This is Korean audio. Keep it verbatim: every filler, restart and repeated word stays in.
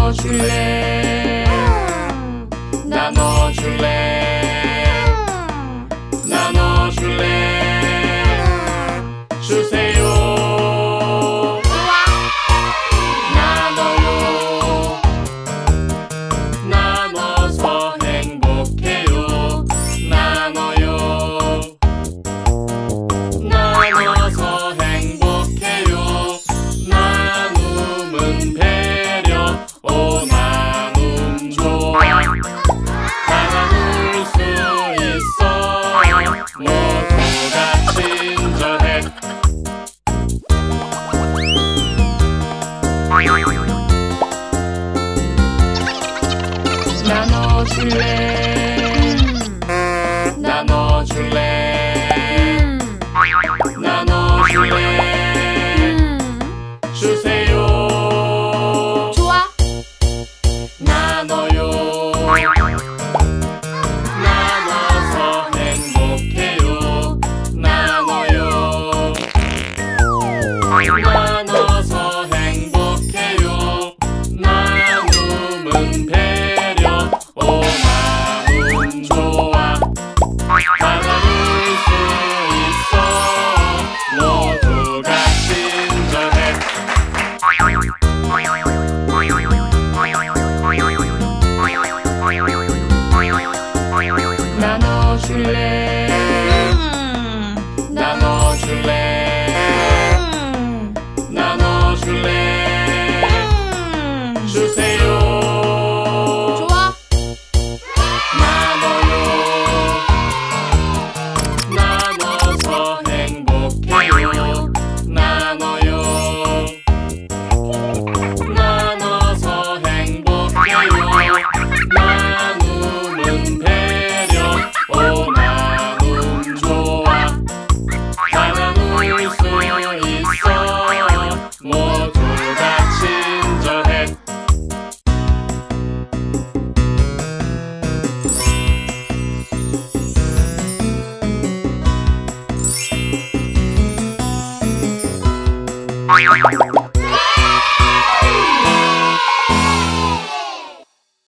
나눠줄래 나눠줄래 나눠줄래 주세요 나눠요 나눠서 행복해요 나눠요 나눠서 행복해요 나눔은 배려 오 나눔 좋아 다 나눌 수 있어 모두가 친절해 나눠줄래 나눠줄래 나눠줄래 주세요 좋아 나눠요 나눠서 행복해요 나눠요 나눠서 행복해요 나눔은 배려 오 나눔 좋아 다 나눌 수 있어 모두가 친절해 나눠줄래 나눠줄래 나눠줄래 주세요 좋아 나눠요 나눠서 행복해요 나눠요 나눠서 행복해요 나눔은 배려 오 나눔 좋아 다 나눌 수 있어 모두가 친절해 Bye.